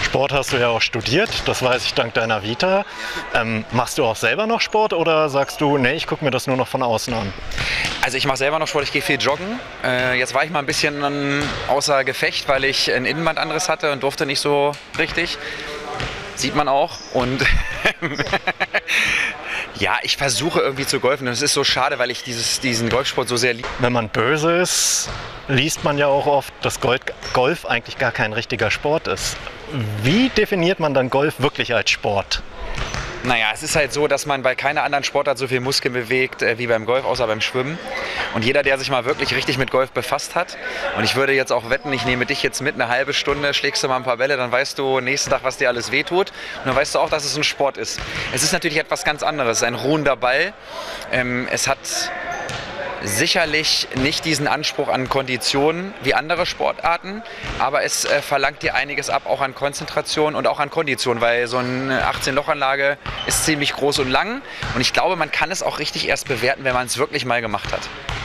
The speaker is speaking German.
Sport hast du ja auch studiert, das weiß ich dank deiner Vita. Machst du auch selber noch Sport oder sagst du, nee, ich gucke mir das nur noch von außen an? Also ich mache selber noch Sport, ich gehe viel joggen. Jetzt war ich mal ein bisschen außer Gefecht, weil ich einen Innenbandanriss hatte und durfte nicht so richtig. Sieht man auch. Und ja, ich versuche irgendwie zu golfen. Und es ist so schade, weil ich diesen Golfsport so sehr liebe. Wenn man böse ist, liest man ja auch oft, dass Golf eigentlich gar kein richtiger Sport ist. Wie definiert man dann Golf wirklich als Sport? Naja, es ist halt so, dass man bei keiner anderen Sportart so viel Muskeln bewegt wie beim Golf, außer beim Schwimmen. Und jeder, der sich mal wirklich richtig mit Golf befasst hat, und ich würde jetzt auch wetten, ich nehme dich jetzt mit eine halbe Stunde, schlägst du mal ein paar Bälle, dann weißt du nächsten Tag, was dir alles wehtut. Und dann weißt du auch, dass es ein Sport ist. Es ist natürlich etwas ganz anderes, ein ruhender Ball. Es hat sicherlich nicht diesen Anspruch an Kondition wie andere Sportarten, aber es verlangt dir einiges ab, auch an Konzentration und auch an Kondition, weil so eine 18-Loch-Anlage ist ziemlich groß und lang und ich glaube, man kann es auch richtig erst bewerten, wenn man es wirklich mal gemacht hat.